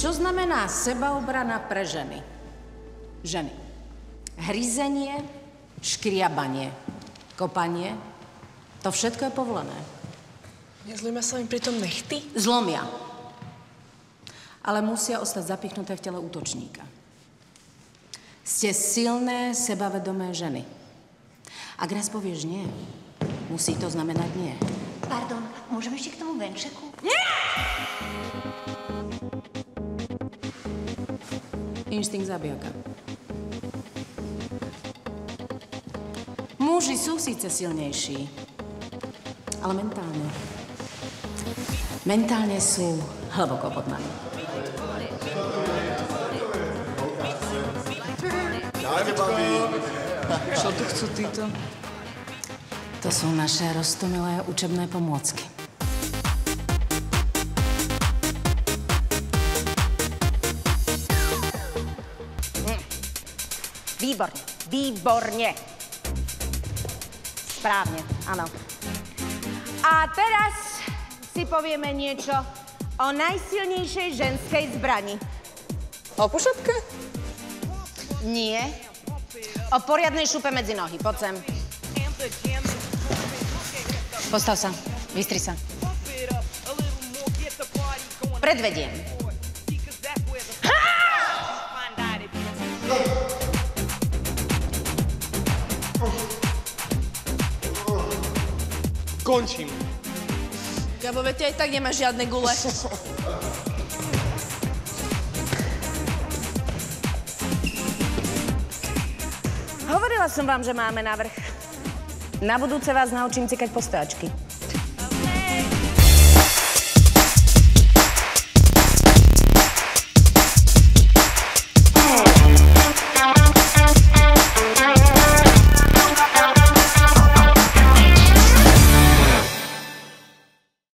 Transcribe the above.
čo znamená sebaobrana pre ženy? Ženy. Hryzenie, škriabanie, kopanie. To všetko je povolené. Nezlomia sa im pritom nechty? Zlomia. Ale musia ostať zapichnuté v tele útočníka. Ste silné, sebavedomé ženy. Ak raz povieš nie, musí to znamenať nie. Pardon, môžeme ešte k tomu venčeku? Nie! Inštinkt zabijaka. Muži sú síce silnejší, ale mentálne. Mentálne sú hlboko pod nami. Čo tu chcú títo? To sú naše roztomilé učebné pomôcky. Výborne, výborne. Správne, áno. A teraz si povieme niečo o najsilnejšej ženskej zbrani. O pušapke? Nie. O poriadnej šupe medzi nohy. Poď sem. Postav sa. Vystri sa. Predvediem. Končím. Gabo, veď ty aj tak nemáš žiadne gule. Hovorila som vám, že máme navrch. Na budúce vás naučím cikať postojačky.